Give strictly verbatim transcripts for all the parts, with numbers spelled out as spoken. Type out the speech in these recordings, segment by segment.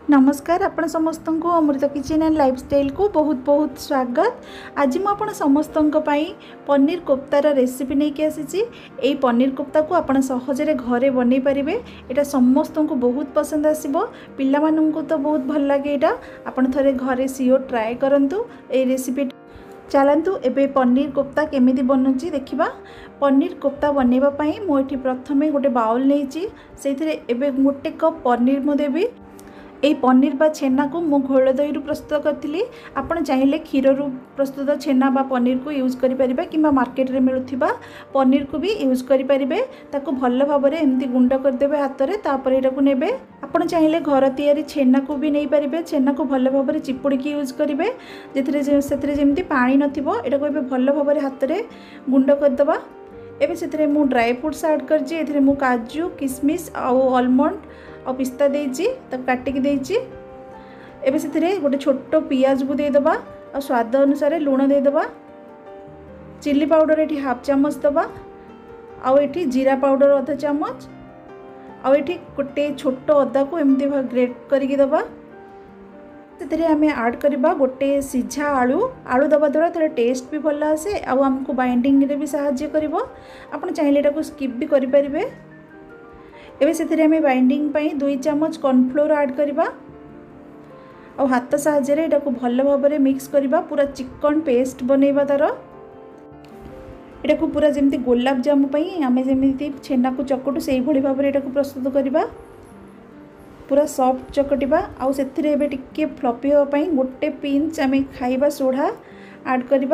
नमस्कार आपण समस्त को अमृत किचन एंड लाइफस्टाइल को बहुत बहुत स्वागत। आज मुझे समस्त पनीर कोफ्तार रेसिपी नहीं कि आसी। यही पनीर कोफ्ता को आप सहजरे घरे बन पारे। यहाँ समस्त को बहुत पसंद आसो, पिलामानंकु तो बहुत भल लगे। यहाँ आपन थरे घरे सियोर ट्राए करंतु ए रेसिपी। चलतु एबे पनीर कोफ्ता केमी बनुची देखा। पनीर कोफ्ता बनवाई मुझे प्रथम गोटे बाउल नहीं से गोटे कप पनीर मु देवी। यही पनीर बा छेना को मु घोल दही प्रस्तुत करी। आपड़ चाहिए क्षीर रु प्रस्तुत छेना बा पनीर को यूज करें कि मार्केट रे मिलुथिबा पनीर को भी यूज करें। ताको भल भाव में एमती गुंड करदे हाथ में, तापर यहाँ ने आपड़ चाहिए घर तैयारी छेना को भी नहीं पारे। छेना को भल भाव में चिपुड़ी यूज करेंगे से जमी पानी नथिबो। एटा को एबे भल भाव में हाथ में गुंड करदबा। एबे से मु ड्राई फ्रूट्स ऐड कर मु काजू किशमिश आलमंड और पिस्ता देइछि तब काटिक देइछि। एबे से गोटे छोट पियाज को देदबा और स्वाद अनुसार लुण देदबा। चिल्ली पाउडर ये हाफ चामच दबा। आउ ये जीरा पाउडर अधा चामच। आउ ये गोटे छोट अदा को एमती ग्रेट करके दबा। से आम ऐड करवा गोटे सीझा आलू। आलू दबा द्वारा तार टेस्ट भी भल आसे आमको बाइंडिंग रे भी सहाय्य करिवो। आपण चाहिए एटा स्किप भी करि परिबे। एबे से आम बाइंडिंग पाई दुई चामच कॉर्नफ्लोर ऐड करवा और हाथ साहाय्य एटा को भल भाव में मिक्स करवा। पूरा चिकन पेस्ट बनैबा तार एटा को पूरा जमती गोलाप जामु पाई आम जमी छेना को चकटू से भाई भाव में एटा को प्रस्तुत करवा। पूरा सॉफ्ट चकटिबा आउ से टिके फ्लफी होगापी गोटे पिंच आम खाइबा सोढ़ा ऐड करवा।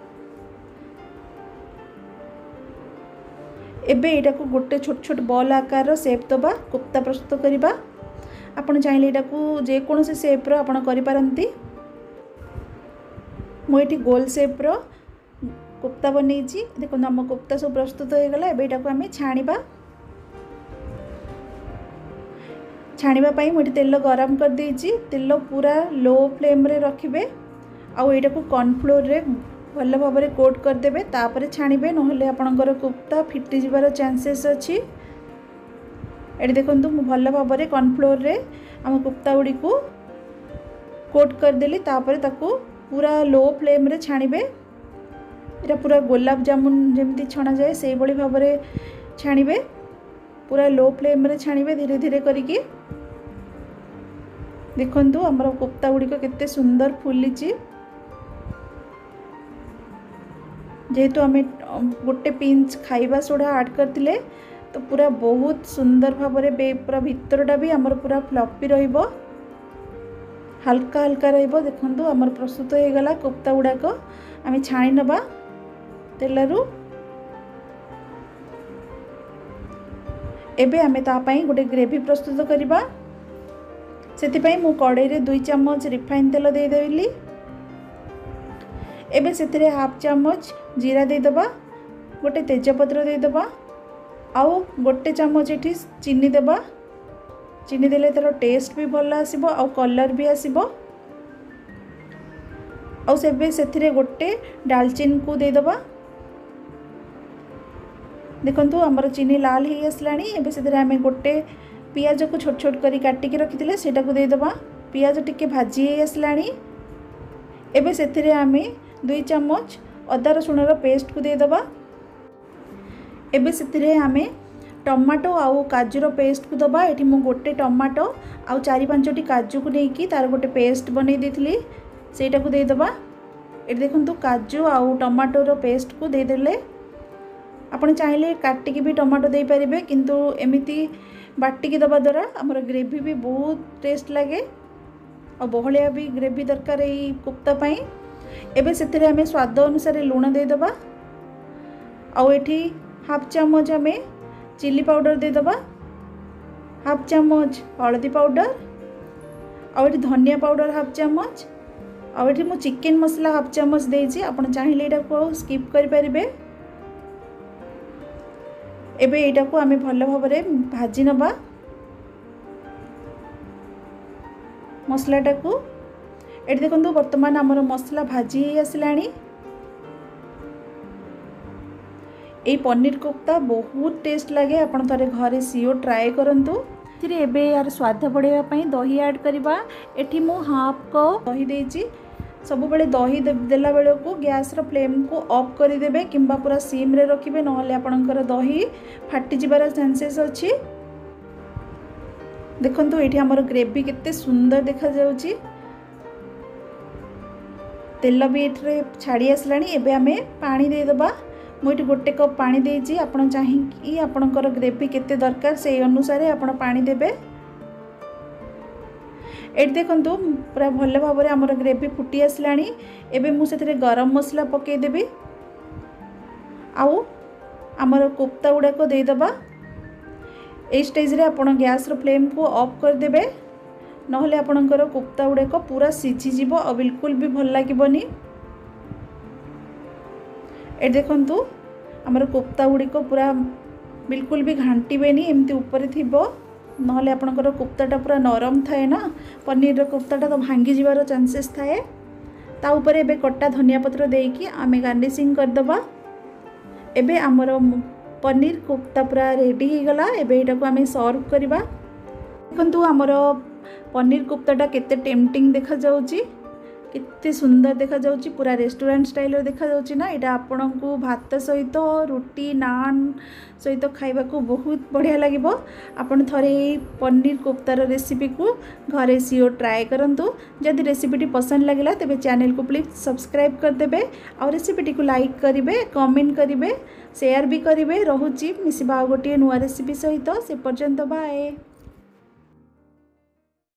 एबे एटा को गोटे छोट छोट बॉल आकार शेप दबा कोफ्ता प्रस्तुत करवा। आपण चाहिए एटा को जेकोसी शेप रो आपण करि पारंती। मु एठी गोल शेप रो कोफ्ता बनैछि। देखो आम कोफ्ता सब प्रस्तुत हो गला। एबे एटा को आम छाणीबा। छाणीबा पाई मुझे तेल गरम कर देइछि। तेल पूरा लो फ्लेम रे रखिबे आउ एटा को कॉर्नफ्लोर रे भल भाव में कोट करदे। तापर छाणीबे नहले आपणकर कोफ्ता फिटी जिबार चांसेस अछि। एटी देखंतु मु भल भाव में कॉर्नफ्लोर रे आम कोफ्ता गुडी को कोट करदेली। तापर ताकू पूरा लो फ्लेम रे छाणीबे। एटा पूरा गोलाप जामुन जेमती छणा जाए से बळी भाव में छाणीबे। पूरा लो फ्लेम रे छाणीबे धीरे धीरे करिकी। देखंतु हमर कोफ्ता गुडी को केते सुंदर फुलीची। जेहेतु आम गोटे पिंच खाइबा सोडा ऐड करथिले तो पूरा बहुत सुंदर भाव में पूरा भितरटा भी आमर पूरा फ्लफी रहिबो, हल्का हल्का रहिबो। देखंतु आमर प्रस्तुत हो गला कोफ्ता गुडाक। आम छाणी नबा तेलरू। एबे आमे ता पई गोटे ग्रेवी प्रस्तुत करबा। सेति पई मु कड़ाई रे दुई चामच रिफाइन तेल दे देली। एबे सेतिरे हाफ चामच जीरा दे दबा, गोटे तेजपत्र दे दबा आउ गोटे चामच एठी चीनी देबा। चीनी देले तार टेस्ट भी भल आसीबो आउ कलर भी आसीबो। आउ सेबे सेतिरे गोटे दालचीनी को दे दबा। देखंतु हमर चीनी लाल हो आसलानी। एबे से आम गोटे पियाज को छोट छोट करी काटिक रखिले सेटा को दे दबा। पियाज टिके भाजी हो आसलानी। एबे से आम दुई चामच अदा रसुण पेस्ट को दे दबा। एबे से आम टमाटो आउ काजूर पेस्ट को दबा। एठी मु गोटे टमाटो आउ चारि पांचटी काजू को लेकिन तार गोटे पेस्ट बनै देथिली सेटा को दे दबा। एठी देखंतु काजू आउ टमाटोर पेस्ट को दे देले। आपण चाहिए काटिकी भी टमाटो दे पारे किंतु एमिति बाटिकी दबा द्वारा आमर ग्रेवी भी बहुत टेस्ट लगे और बहलिया भी ग्रेवी दरकार यही कोफ्ता पाई। एबे से आम स्वाद अनुसार लुण दे दबा। आउ एठी हाफ चामच आम चिल्ली पाउडर दे दबा, हाफ चामच हल्दी पाउडर आउ एठी धनिया पाउडर हाफ चामच आउ एठी मु चिकन मसला हाफ चामच देइछि। आपण चाहिए एटा को स्किप करि परिबे। एबे एटा को आमे भल भाव में भाजी नबा मसलाटा को। एटी देखंतु वर्तमान आमर मसला भाजी आसलानी। यही पनीर कोफ्ता बहुत टेस्ट लगे। आपण थरे घरे सियोर ट्राए करंतु। ଏଥିରେ ଏବେ यार स्वाद बढ़ावा ପାଇଁ दही ऐड करवा। एठी मु हाफ कप दही देइची। सब बेले दही देला बेले को गैस रो फ्लेम को ऑफ कर देबे किंबा पूरा सिम रे रखिबे, नहले आपनकर दही फाटी जिबार चांसेस अछि। देखंतु एठी हमर ग्रेवी केते सुंदर देखा जाउची। तेल भी एठरे छाड़ी आसलानी। एबे आमे पानी दे दबा। मुझे गोटे कप पानी देइची। आपण चाहिए आपणकर ग्रेवी केते दरकार से अनुसार आपण पानी देबे। एट देखंतु पूरा भल भाव में आमर ग्रेवी फुटी आसलानी। एबे मु सेथरे गरम मसला पके देबी। आउ आमर कोफ्ता गुड़ाक दे दबा। ए स्टेज रे आपण गैस रो फ्लेम को ऑफ कर देबे, नहले आपणकर कोफ्ता गुड़ाक पूरा सिझी जिवो और बिल्कुल भी भल लागिबोनी। ए देखंतु आमर कोफ्ता गुड़िक पूरा बिल्कुल भी घांटीबेनी, एमती ऊपर थिबो, नहले आपणकर कोफ्ताटा पूरा नरम थाए ना, पनीर कोफ्ताटा तो भांगी जिवार चांसेस थाए। ता ऊपर एबे कट्टा धनिया पत्र देकी आमे गार्निशिंग कर दबा। एबे आमर पनीर कोफ्ता पूरा रेडी हो गला। एबे एटा को आमे सर्व करबा। देखंतु आमर पनीर कोफ्ताटा केते टेम्पटिंग देखा जाउची, केते सुंदर देखा जाउची, पूरा रेस्टोरेंट स्टाइल रे देखा जाउची ना। एटा आपन को भात सहित रोटी नान सहित खाइबा को बहुत बढ़िया लागिबो। आपन थरे पनीर कोफ्तार रेसिपी को घरे सियो ट्राए करंतु। जदि रेसिपीटी पसंद लगिला तेबे चैनल को प्लीज सब्सक्राइब कर देबे और रेसिपीटी को लाइक करिवे, कमेंट करिवे, शेयर भी करिवे। रहुची मिसिबा गोटे नुआ रेसिपी सहित। से पर्यंत बाय।